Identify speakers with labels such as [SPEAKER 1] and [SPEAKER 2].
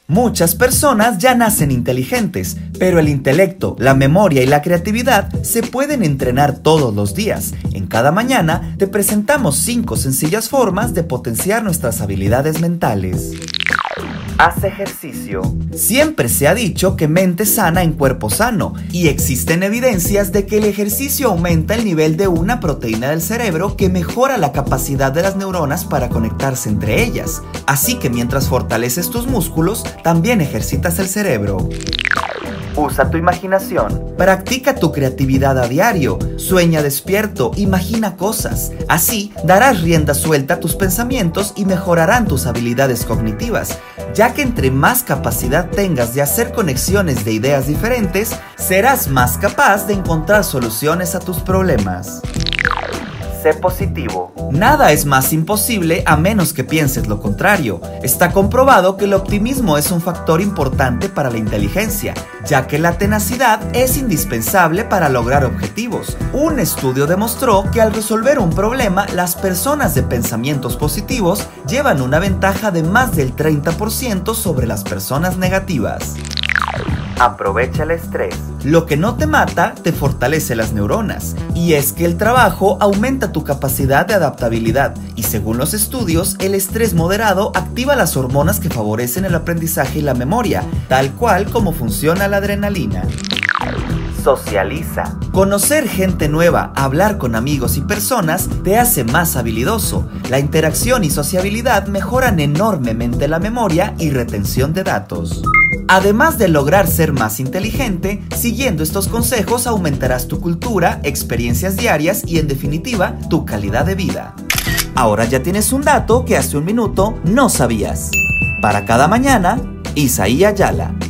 [SPEAKER 1] Muchas personas ya nacen inteligentes, pero el intelecto, la memoria y la creatividad se pueden entrenar todos los días. En cada mañana te presentamos 5 sencillas formas de potenciar nuestras habilidades mentales. Haz ejercicio. Siempre se ha dicho que mente sana en cuerpo sano, y existen evidencias de que el ejercicio aumenta el nivel de una proteína del cerebro que mejora la capacidad de las neuronas para conectarse entre ellas. Así que mientras fortaleces tus músculos, también ejercitas el cerebro. Usa tu imaginación. Practica tu creatividad a diario. Sueña despierto, imagina cosas. Así darás rienda suelta a tus pensamientos y mejorarán tus habilidades cognitivas, ya que entre más capacidad tengas de hacer conexiones de ideas diferentes, serás más capaz de encontrar soluciones a tus problemas. Sé positivo. Nada es más imposible a menos que pienses lo contrario. Está comprobado que el optimismo es un factor importante para la inteligencia, ya que la tenacidad es indispensable para lograr objetivos. Un estudio demostró que al resolver un problema, las personas de pensamientos positivos llevan una ventaja de más del 30% sobre las personas negativas. Aprovecha el estrés. Lo que no te mata, te fortalece las neuronas. Y es que el trabajo aumenta tu capacidad de adaptabilidad. Y según los estudios, el estrés moderado activa las hormonas que favorecen el aprendizaje y la memoria, tal cual como funciona la adrenalina. Socializa. Conocer gente nueva, hablar con amigos y personas te hace más habilidoso. La interacción y sociabilidad mejoran enormemente la memoria y retención de datos. Además de lograr ser más inteligente, siguiendo estos consejos aumentarás tu cultura, experiencias diarias y en definitiva, tu calidad de vida. Ahora ya tienes un dato que hace un minuto no sabías. Para cada mañana, Isaí Ayala.